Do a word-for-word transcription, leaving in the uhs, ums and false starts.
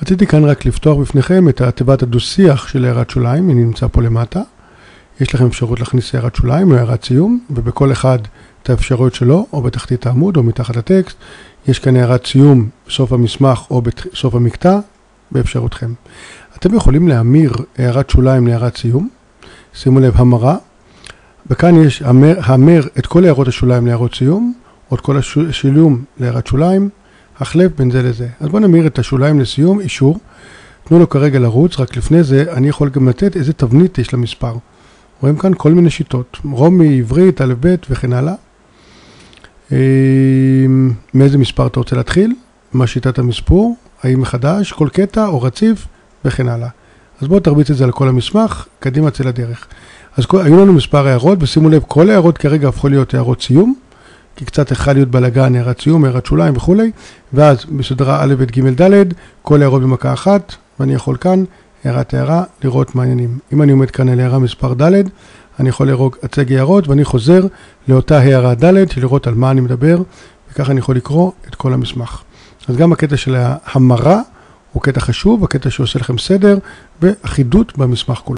רציתי כאן רק לפתוח בפניכם את תיבת הדו-שיח של הערת שוליים, היא נמצא פה למטה. יש לכם אפשרות להכניס הערת שוליים או הערת סיום, ובכל אחד את האפשרויות שלו, או בתחתית העמוד או מתחת הטקסט. יש כאן הערת סיום בסוף המסמך או בסוף המקטע, באפשרותכם. אתם יכולים להמיר הערת שוליים להערת סיום. שימו לב, המרה. וכאן יש המר, המר את כל הערות השוליים להערות סיום, או את כל השילום להערת שוליים, החלף בין זה לזה. אז בואו נמיר את השוליים לסיום, אישור. תנו לו כרגע לרוץ, רק לפני זה אני יכול גם לתת איזה תבנית יש למספר. רואים כאן כל מיני שיטות, רומי, עברית, א' ב' וכן הלאה. מאיזה מספר אתה רוצה להתחיל? מה שיטת המספור? האם מחדש, כל קטע או רציף וכן הלאה. אז בואו תרביץ את זה על כל המסמך, קדימה צא לדרך. אז היו לנו מספר הערות, ושימו לב, כל הערות כרגע הפכו להיות הערות סיום, כי קצת יכול להיות בלגן, הערת סיום, הערת שוליים וכו'. ואז בסדרה א' ב' ג' ד', כל הערות במכה אחת, ואני יכול כאן, הערת הערה, לראות מעניינים. אם אני עומד כאן על הערה מספר ד', אני יכול לראות הצג הערות, ואני חוזר לאותה הערה ד', של לראות על מה אני מדבר, וככה אני יכול לקרוא את כל המסמך. אז גם הקטע של ההמרה הוא קטע חשוב, הקטע שעושה לכם סדר, ואחידות במסמך כולו.